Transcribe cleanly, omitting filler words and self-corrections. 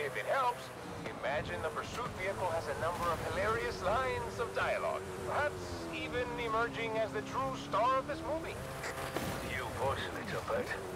If it helps, imagine the pursuit vehicle has a number of hilarious lines of dialogue. Perhaps even emerging as the true star of this movie. You push, little bit.